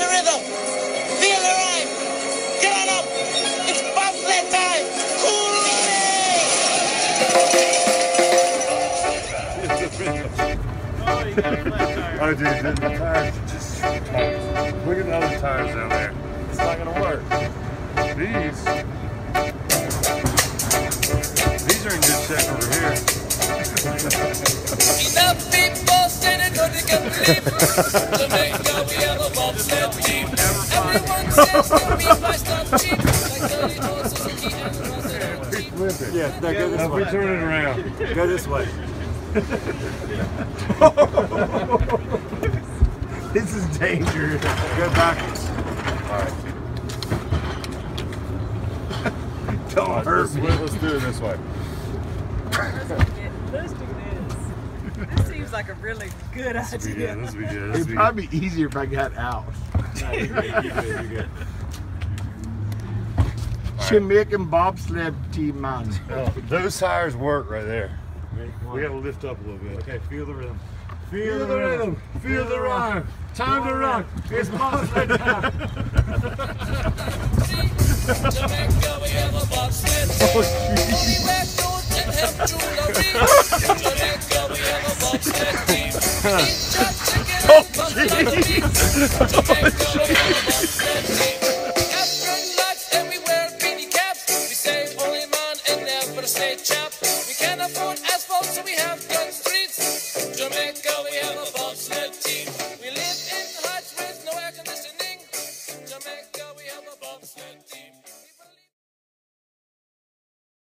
the rhythm. Feel the rhyme. Get on up. It's bobsled time. Oh, you got a flat tire. Oh, dude, the tires are just... Look at the other tires down there. It's not going to work. These are in good shape over here. Enough people say they're going to get lift. Jamaica, we have a bobsled team. Everyone says that we buy stuff cheap. Like 30 dollars Suzuki and Bobsled. Yeah, No, go this we way. turn it around. Go this way. This is dangerous. Go backwards. Alright. Don't Alright, hurt me. let's do it this way. Let's do this. This seems like a really good This will be good. idea. This will be good. It'd probably be easier if I got out. No, you're good. You're good. Jamaican bobsled team, man. Oh, those tires work right there. We got to lift up a little bit. Okay, feel the rhythm. Feel the rhythm. Feel the rhyme. Time to rock. It's bobsled time. Jamaica, we have a bobsled team. We wear clothes and have jewelry. Jamaica, we have a bobsled team. Eat your chicken and bobsled team. Jamaica, we have a bobsled team. African lights and we wear beanie caps. We say only man and never say chap. We can't afford asphalt, so we have